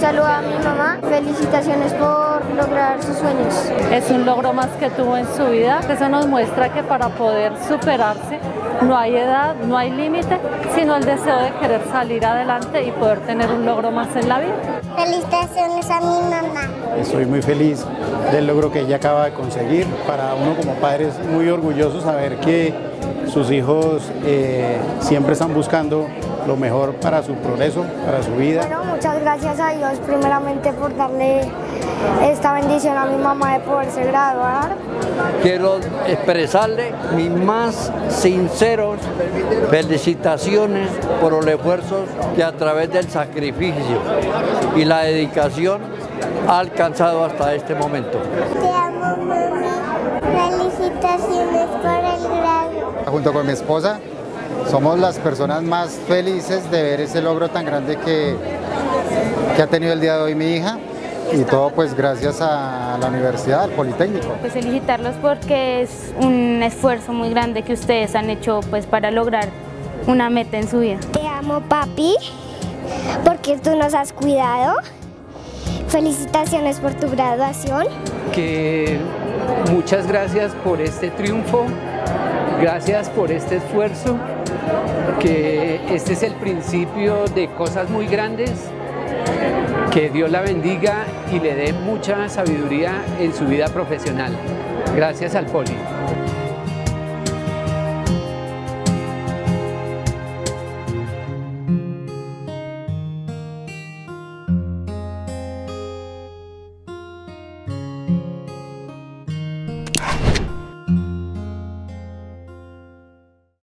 saludo a mi mamá. Felicitaciones por lograr sus sueños. Es un logro más que tuvo en su vida. Eso nos muestra que para poder superarse no hay edad, no hay límite, sino el deseo de querer salir adelante y poder tener un logro más en la vida. Felicitaciones a mi mamá. Estoy muy feliz del logro que ella acaba de conseguir. Para uno como padre es muy orgulloso saber que sus hijos siempre están buscando lo mejor para su progreso, para su vida. Bueno, muchas gracias a Dios primeramente por darle esta bendición a mi mamá de poderse graduar. Quiero expresarle mis más sinceros felicitaciones por los esfuerzos que a través del sacrificio y la dedicación ha alcanzado hasta este momento. Te amo, mami. Felicitaciones por el grado. Junto con mi esposa somos las personas más felices de ver ese logro tan grande que ha tenido el día de hoy mi hija. Y todo pues gracias a la universidad, al Politécnico. Pues felicitarlos porque es un esfuerzo muy grande que ustedes han hecho pues para lograr una meta en su vida. Te amo, papi, porque tú nos has cuidado. Felicitaciones por tu graduación. Que muchas gracias por este triunfo, gracias por este esfuerzo, que este es el principio de cosas muy grandes. Que Dios la bendiga y le dé mucha sabiduría en su vida profesional. Gracias al Poli.